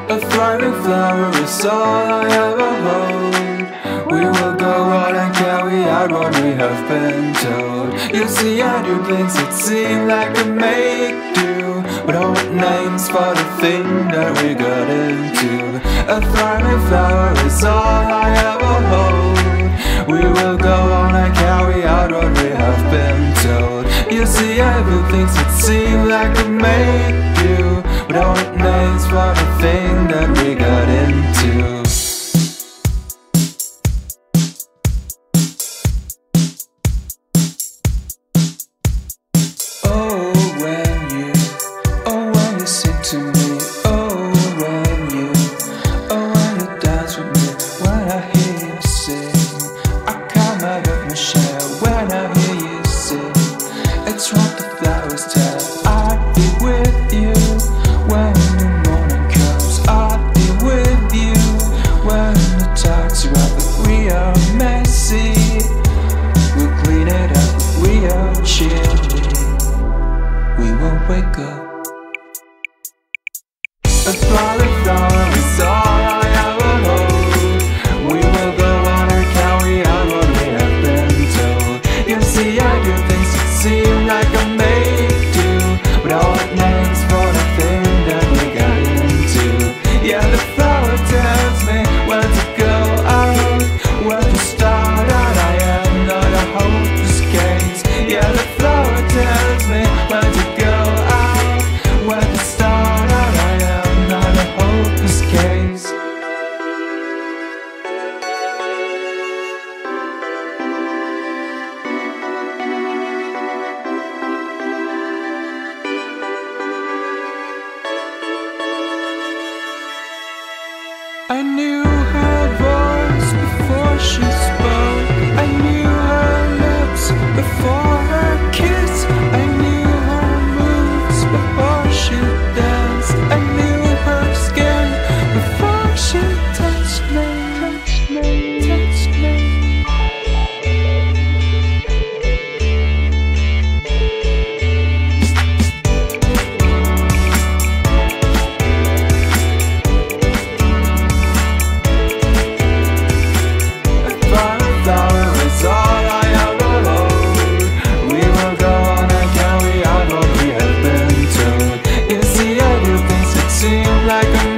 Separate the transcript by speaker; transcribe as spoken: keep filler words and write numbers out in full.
Speaker 1: A thriving flower is all I ever hold. We will go on and carry out what we have been told. You see, I do things that seem like a make-do, but old names for the thing that we got into. A thriving flower is all I ever hold. We will go on and carry out what we have been told. You see, I do things that seem like a make-do, but old names for the thing that we got into. Oh, when you, oh when you sing to me, oh when you, oh when you dance with me, when I hear you sing, I come out of my shell when I hear you sing. It's what the flowers tell. I'll be with you when the morning comes. I'll be with you when the tides are up. If we are messy, we'll clean it up. If we are chilly, we will wake up. A thriving flower is all I ever hold. We will go on and carry out what we have been told. You see, I do things that seem like a make-do, but all it names for the thing that we got into. Yeah, the flower tells me where to go out, where to start out. I am not a hopeless case. Yeah, the flower tells me where to go out, where to start out. I am not a hopeless case. I knew her voice before she spoke. I knew her lips before her kiss. I knew her moves before she danced. I knew her skin before she touched me, touched me, touched me. Like a